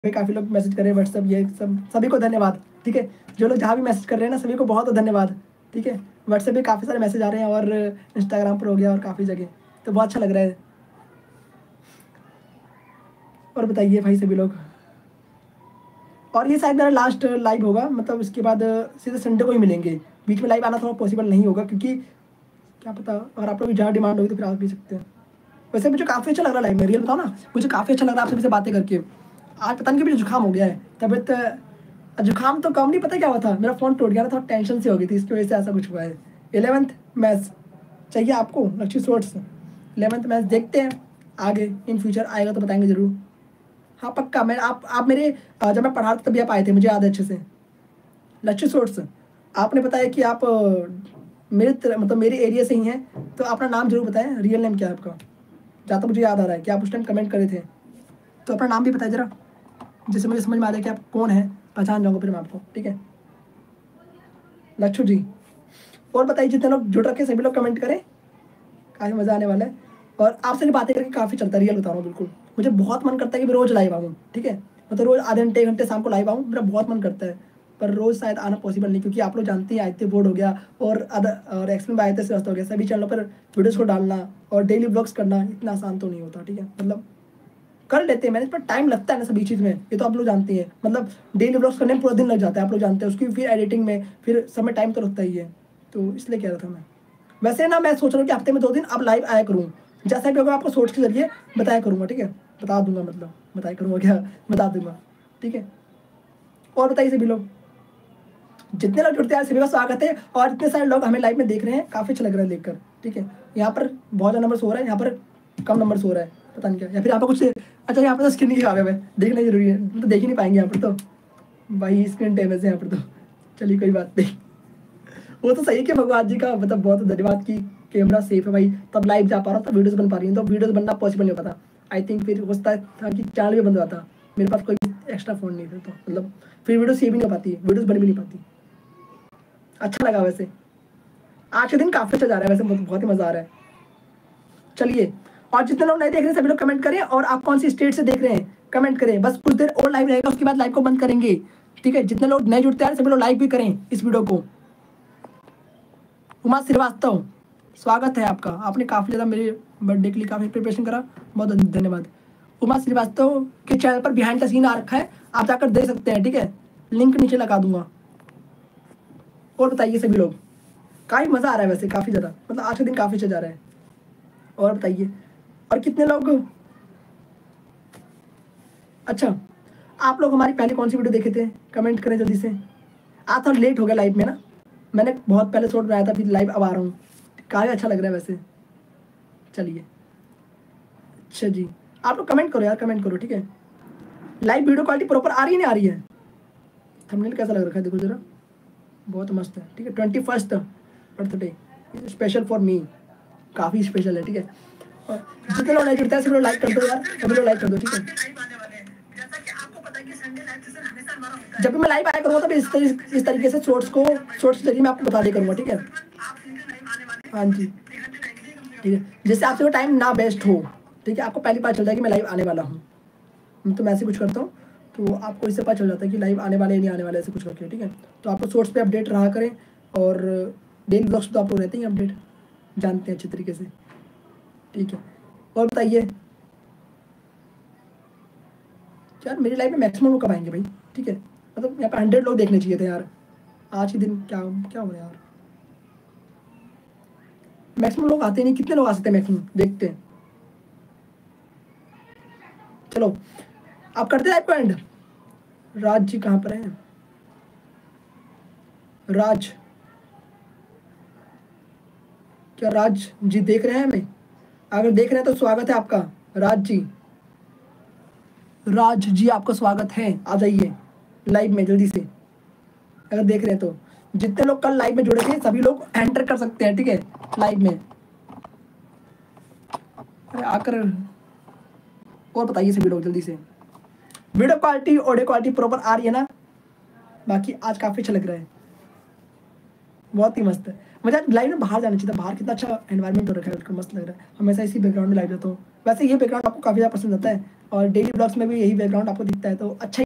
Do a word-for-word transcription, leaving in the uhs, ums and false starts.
पे काफ़ी लोग मैसेज कर रहे हैं व्हाट्सअप, ये सब सभी को धन्यवाद। ठीक है, जो लोग जहाँ भी मैसेज कर रहे हैं ना सभी को बहुत धन्यवाद। ठीक है, व्हाट्सएप पे काफ़ी सारे मैसेज आ रहे हैं और इंस्टाग्राम पर हो गया और काफ़ी जगह, तो बहुत अच्छा लग रहा है। और बताइए भाई सभी लोग। और ये शायद मेरा लास्ट लाइव होगा, मतलब इसके बाद सीधे संडे को ही मिलेंगे। बीच में लाइव आना थोड़ा पॉसिबल नहीं होगा, क्योंकि क्या पता अगर आप लोग की ज़्यादा डिमांड होगी तो फिर आ भी सकते हैं। वैसे मुझे काफ़ी अच्छा लग रहा है लाइव में, रियल बताओ ना, मुझे काफ़ी अच्छा लग रहा है आप सभी से बातें करके। आज पता नहीं कि मुझे जुकाम हो गया है, तबीयत जुकाम तो कम नहीं, पता क्या हुआ था, मेरा फ़ोन टूट गया था, थोड़ा टेंशन से हो गई थी, इसकी वजह से ऐसा कुछ हुआ है। इलेवंथ मैथ्स चाहिए आपको, लक्ष्य सोर्स इलेवंथ मैथ्स देखते हैं आगे इन फ्यूचर आएगा तो बताएंगे ज़रूर। हाँ पक्का, मैं आप आप मेरे अ, जब मैं पढ़ा था तभी आप आए थे, मुझे याद है अच्छे से। लक्ष्य सोर्स, आपने बताया कि आप अ, मेरे तरह मतलब मेरे एरिया से ही हैं, तो अपना नाम जरूर बताएं, रियल नेम क्या है आपका, जहाँ तक मुझे याद आ रहा है कि आप उस टाइम कमेंट करे थे, तो अपना नाम भी बताइए ज़रा, जिससे मुझे समझ में आ जाए कि आप कौन है, पहचान जाऊँगा फिर मैं आपको। ठीक है लक्ष्य जी। और बताइए जितने लोग जुड़ रखे सभी लोग कमेंट करें, काफ़ी मज़ा आने वाला है। और आपसे भी बातें करके काफ़ी चलता है, रियल बता रहा हूँ बिल्कुल। मुझे बहुत मन करता है कि मैं रोज़ लाइव आऊँ। ठीक है, मतलब रोज़ आधे घंटे एक घंटे शाम को लाइव आऊँ, मेरा बहुत मन करता है, पर रोज़ शायद आना पॉसिबल नहीं, क्योंकि आप लोग जानते हैं आदित्य बोर्ड हो गया और अदर और एक्सप्लेन बाय आदित्य श्रीवास्तव हो गया, सभी चैनलों पर वीडियोज़ को डालना और डेली ब्लॉग्स करना इतना आसान तो नहीं होता। ठीक है, मतलब कर लेते हैं मैनेज, पर टाइम लगता है ना सभी चीज़ में, ये तो आप लोग जानते हैं। मतलब डेली ब्लॉग्स करने में पूरा दिन लग जाता है, आप लोग जानते हैं, उसकी फिर एडिटिंग में फिर समय टाइम तो लगता ही है, तो इसलिए कह रहा था मैं। वैसे ना मैं सोच रहा हूँ कि हफ्ते में दो दिन अब लाइव आया करूँ, जैसा भी होगा आपको सोच के जरिए बताया करूँगा। ठीक है, बता दूंगा, मतलब बताया करूँगा क्या, बता दूंगा। ठीक है, और बताइए सभी लोग, जितने लोग जुड़ते हैं सभी का स्वागत है, और जितने सारे लोग हमें लाइव में देख रहे हैं काफ़ी अच्छा लग रहा है देखकर। ठीक है, यहाँ पर बहुत ज़्यादा नंबर सो रहा है, यहाँ पर कम नंबर सो रहा है, पता नहीं क्या, या फिर यहाँ पर कुछ, अच्छा यहाँ पर तो स्क्रीन नहीं खराब है, देखना जरूरी है, तो देख ही नहीं पाएंगे यहाँ पर तो, भाई स्क्रीन डैमेज है यहाँ पर तो। चलिए कोई बात नहीं, वो तो सही है कि भगवान जी का मतलब बहुत धन्यवाद कि कैमरा सेफ है भाई, तब लाइव जा पा रहा हूँ, तब वीडियोस बन पा रही हैं, तो वीडियोस बनना पॉसिबल नहीं होता। आई थिंक फिर होता था कि चैनल भी बंद हुआ था, मेरे पास कोई एक्स्ट्रा फ़ोन नहीं था, तो मतलब फिर वीडियो सेव भी नहीं हो पाती, वीडियोस बन भी नहीं पाती। अच्छा लगा वैसे, आज के दिन काफ़ी अच्छा जा रहा है वैसे, बहुत बहुत ही मज़ा आ रहा है। चलिए, और जितने लोग नहीं देख रहे हैं सभी लोग कमेंट करें, और आप कौन सी स्टेट से देख रहे हैं कमेंट करें। बस कुछ देर और लाइव रहेगा, उसके बाद लाइव को बंद करेंगे। ठीक है, जितने लोग नहीं जुड़ते हैं सभी लोग लाइक भी करें इस वीडियो को। उमा श्रीवास्तव, स्वागत है आपका, आपने काफ़ी ज़्यादा मेरे बर्थडे के लिए काफ़ी प्रिपरेशन करा, बहुत धन्यवाद। उमा श्रीवास्तव के चैनल पर बिहाइंड द सीन आ रखा है, आप जाकर देख सकते हैं। ठीक है, लिंक नीचे लगा दूंगा। और बताइए सभी लोग, काफ़ी मज़ा आ रहा है वैसे, काफ़ी ज़्यादा, मतलब आज का दिन काफ़ी अच्छा जा रहा है। और बताइए, और कितने लोग, अच्छा आप लोग हमारी पहले कौन सी वीडियो देखे थे कमेंट करें जल्दी से। आज थोड़ा लेट हो गया लाइव में ना, मैंने बहुत पहले शॉर्ट बनाया था, फिर लाइव अब आ रहा हूँ, काफ़ी अच्छा लग रहा है वैसे। चलिए, अच्छा जी, आप लोग कमेंट करो यार, कमेंट करो। ठीक है, लाइव वीडियो क्वालिटी प्रॉपर आ रही है नहीं आ रही है, थंबनेल कैसा लग रखा है देखो जरा, बहुत मस्त है। ठीक है, twenty first birthday special for me, काफ़ी स्पेशल है। ठीक है, और जितने लोग नहीं जुड़ते हैं सभी लोग लाइक कर दो यार, सभी लोग लाइक कर दो। ठीक है, जब भी मैं लाइव आया करूँगा तब इस तरीके इस तरीके से शॉर्ट्स को शॉर्ट्स के जरिए मैं आपको बता दिया करूँगा। ठीक है, हाँ जी, ठीक है, जिससे आपसे वो टाइम ना वेस्ट हो। ठीक है, आपको पहली बार चल जाए कि मैं लाइव आने वाला हूँ, तो मैं ऐसे कुछ करता हूँ तो आपको इससे पता चल जाता है कि लाइव आने वाले नहीं आने वाले, ऐसे कुछ करके। ठीक है, तो आपको शॉर्ट्स पे अपडेट रहा करें, और डेली ब्लॉग्स तो आप लोग रहते हैं अपडेट, जानते हैं अच्छे तरीके से। ठीक है, और बताइए यार, मेरी लाइफ में मैक्सिमम लोग कब आएंगे भाई। ठीक है, मतलब यहाँ पे हंड्रेड लोग देखने चाहिए थे यार, आज के दिन क्या क्या हो रहा है यार, मैक्सिमम लोग आते नहीं, कितने लोग आ सकते हैं मैक्सिमम, देखते हैं। चलो आप करते हैं लाइव को एंड। राज जी कहाँ पर हैं, राज, क्या राज जी देख रहे हैं हमें, अगर देख रहे हैं तो स्वागत है आपका राज जी। राज जी आपका स्वागत है, आ जाइए लाइव में जल्दी से, अगर देख रहे हैं तो। जितने लोग कल लाइव में जुड़े थे सभी लोग एंटर कर सकते हैं। ठीक है, लाइव में अरे आकर, और बताइए सभी लोग जल्दी से, video quality audio quality proper आ रही है ना। बाकी आज काफ़ी अच्छा लग रहा है, बहुत ही मस्त है। मुझे लाइव में बाहर जाना चाहिए था, बाहर कितना अच्छा एनवायरनमेंट हो रखा है, मस्त लग रहा है। हमेशा इसी बैकग्राउंड में लाइव जाता हूँ। वैसे ये बैकग्राउंड आपको काफ़ी ज़्यादा पसंद आता है और डेली ब्लॉग्स में भी यही बैकग्राउंड आपको दिखता है, तो अच्छा